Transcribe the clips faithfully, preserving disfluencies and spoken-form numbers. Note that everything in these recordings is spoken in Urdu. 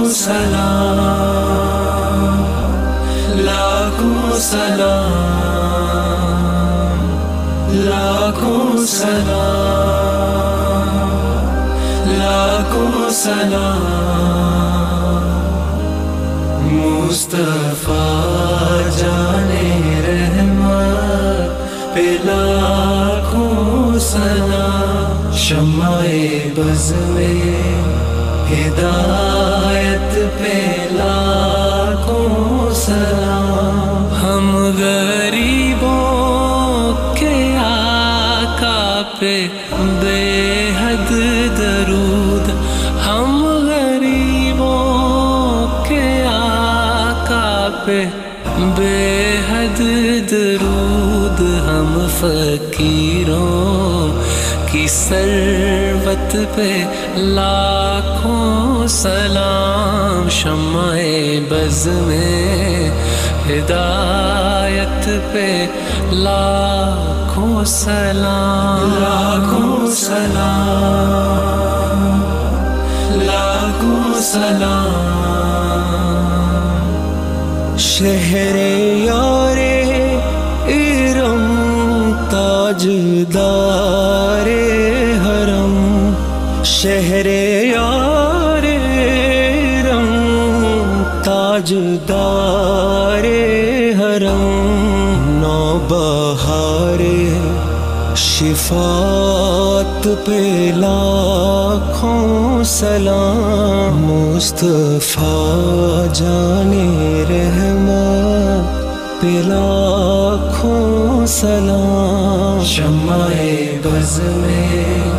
سلام لاکھوں سلام لاکھوں سلام لاکھوں سلام مصطفیٰ جانے رحمت پہ لاکھوں سلام شمع بز میں ہدایت پہ لاکھوں سلام ہم غریبوں کے آقا پہ بے حد درود ہم غریبوں کے آقا پہ بے حد درود ہم فقیروں کی ثروت پہ لاکھوں سلام شمع بز میں ہدایت پہ لاکھوں سلام لاکھوں سلام لاکھوں سلام شہر یار ارم تاجدار حرم شہر یار ارم تاجدار حرم نوبہار شفاعت پہ لاکھوں سلام مصطفیٰ جانے رحمت پہ لاکھوں سلام شمع بز میں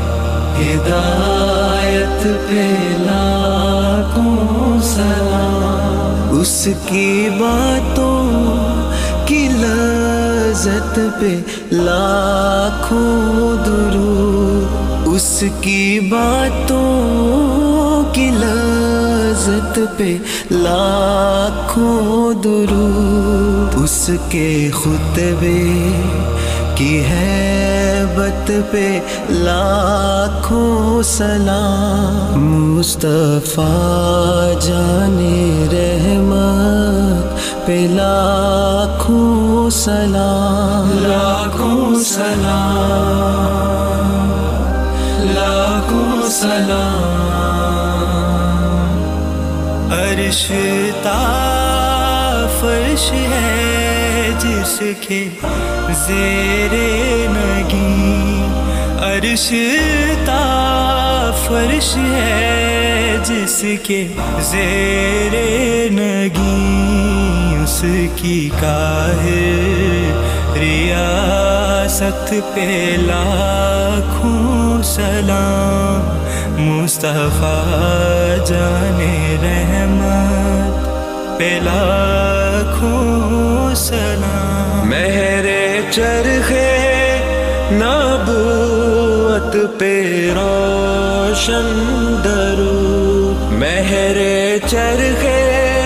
ہدایت پہ لاکھوں سلام اس کی باتوں کی لذت پہ لاکھوں درود اس کی باتوں کی لذت پہ لاکھوں درود اس کے خطبے کی ہیبت پہ لاکھوں سلام مصطفیٰ جانے رحمت پہ لاکھوں سلام لاکھوں سلام لاکھوں سلام عرش تا فرش ہے جس کے زیر نگیں عرش تا فرش ہے جس کے زیر نگیں اس کی قاہر ریاست پہ لاکھوں سلام مصطفیٰ جانے رحمت پہ لاکھوں سلام مہر چرخے نبوت پہ روشن درود مہر چرخے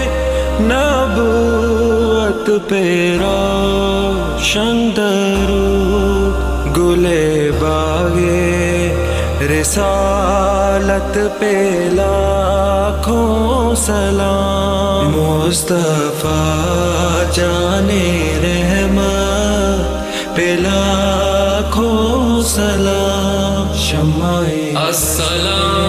نبوت پہ روشن درود گلے باغے رسالت پہ لاکھوں سلام مصطفیٰ جانے رحمت پہ لاکھوں سلام شمع السلام